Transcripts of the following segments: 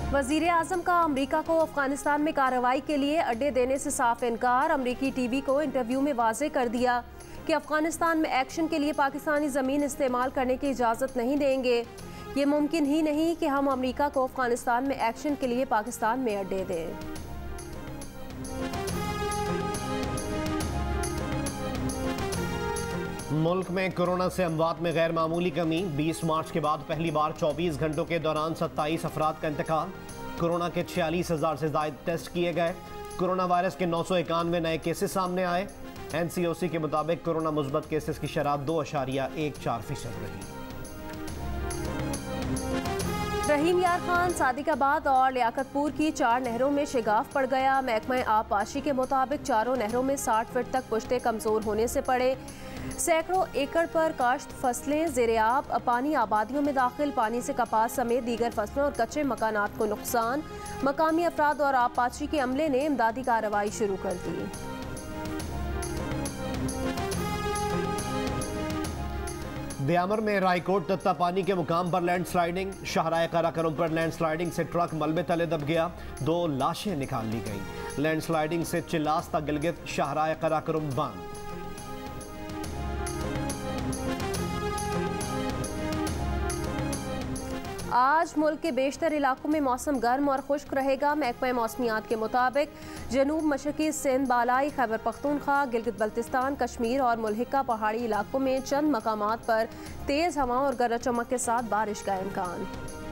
वज़ीर आज़म का अमरीका को अफगानिस्तान में कार्रवाई के लिए अड्डे देने से साफ इनकार। अमरीकी टीवी को इंटरव्यू में वाज़े कर दिया कि अफगानिस्तान में एक्शन के लिए पाकिस्तानी ज़मीन इस्तेमाल करने की इजाज़त नहीं देंगे। ये मुमकिन ही नहीं कि हम अमरीका को अफगानिस्तान में एक्शन के लिए पाकिस्तान में अड्डे दें। मुल्क में कोरोना से अमवात में गैर मामूली कमी। 20 मार्च के बाद पहली बार 24 घंटों के दौरान 27 अफराद का इंतकाल। कोरोना के 46,000 से ज़ायद टेस्ट किए गए। कोरोना वायरस के 991 नए केसेस सामने आए। NCOC के मुताबिक कोरोना मुस्बत केसेस की शरह 2.14% रही। रहीम यार खान सादिकाबाद और लियाकतपुर की 4 नहरों में शिगाफ पड़ गया। महकमा आबपाशी के मुताबिक चारों नहरों में 60 फीट तक पुश्ते कमज़ोर होने से पड़े। सैकड़ों एकड़ पर काश्त फसलें ज़ेर-ए-आब। पानी आबादियों में दाखिल। पानी से कपास समेत दीगर फसलों और कच्चे मकानात को नुकसान। मकामी अफराद और आबपाशी के अमले ने इमदादी कार्रवाई शुरू कर दी। ब्यामर में रायकोट तत्ता पानी के मुकाम पर लैंडस्लाइडिंग। शाहराह काराकोरम पर लैंडस्लाइडिंग से ट्रक मलबे तले दब गया। 2 लाशें निकाल ली गई। लैंडस्लाइडिंग से चिल्लास तक गिलगित शाहराह काराकोरम बंद। आज मुल्क के बेशतर इलाकों में मौसम गर्म और खुश्क रहेगा। महकमा मौसमियात के मुताबिक जनूब मशरकी सिंध, बालाई खैबर पख्तूनख्वा, गिलगित बल्तिस्तान, कश्मीर और मुल्हिका पहाड़ी इलाकों में चंद मकामात पर तेज़ हवाओं और गरज चमक के साथ बारिश का इम्कान।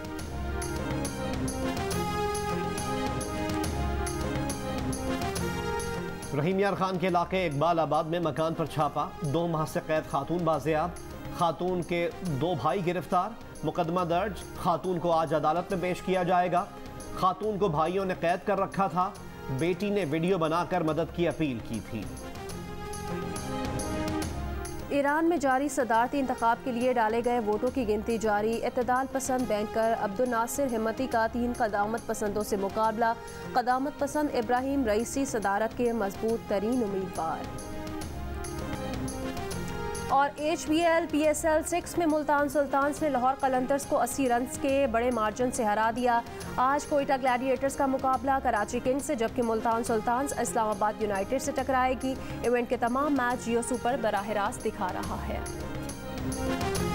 रहीम यार खान के इलाके इकबाल आबाद में मकान पर छापा। 2 माह से कैद खातून बाजियाब। खातून के 2 भाई गिरफ्तार। मुकदमा दर्ज। खातून को आज अदालत में पेश किया जाएगा। खातून को भाइयों ने कैद कर रखा था। बेटी ने वीडियो बनाकर मदद की अपील की थी। ईरान में जारी सदारती इंतखाब के लिए डाले गए वोटों की गिनती जारी। इत्तेदाल पसंद बैंकर अब्दुल नासिर हिम्मती का 3 कदामत पसंदों से मुकाबला। कदामत पसंद इब्राहिम रईसी सदारत के मजबूत तरीन उम्मीदवार। और HBL PSL 6 में मुल्तान सुल्तान्स ने लाहौर कलंदर्स को 80 रन के बड़े मार्जिन से हरा दिया। आज कोयटा ग्लैडिएटर्स का मुकाबला कराची किंग्स से, जबकि मुल्तान सुल्तान्स इस्लामाबाद यूनाइटेड से टकराएगी। इवेंट के तमाम मैच जियो सुपर बराह रास्त दिखा रहा है।